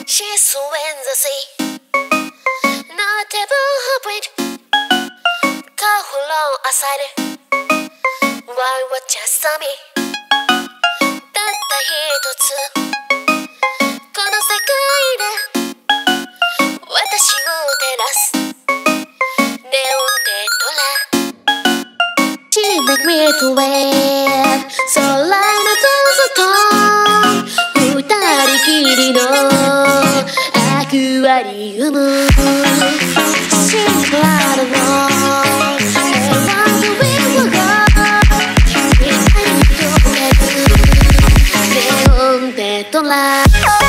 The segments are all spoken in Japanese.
She's so in the sea. Not able to breathe. Call who long aside. Why would just me? たった一つこの世界で私を照らすネオンテトラ She make me to wave 空のどん底二人きりのアクアリウム She's proud of all.トラ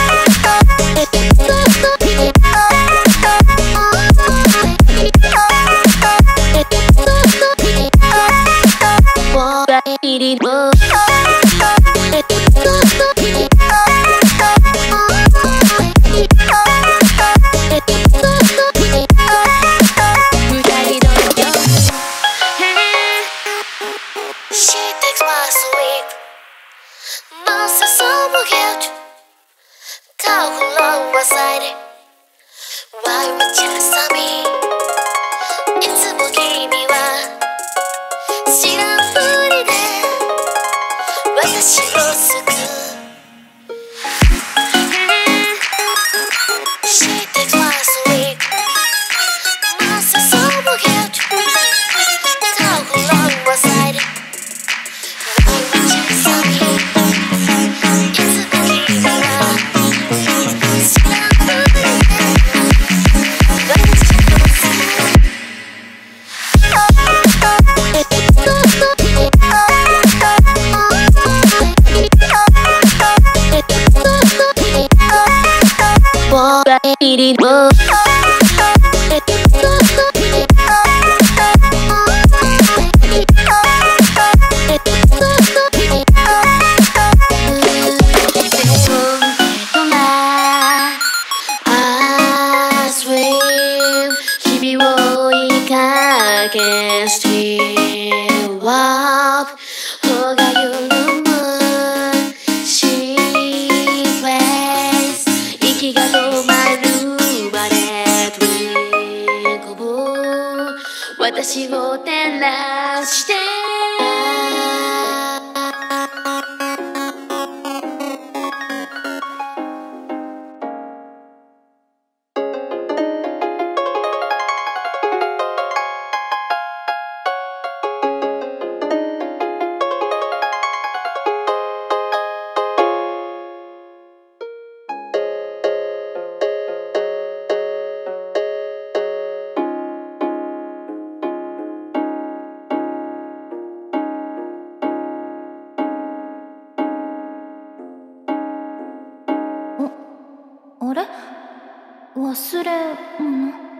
私を照らしてあれ忘れ物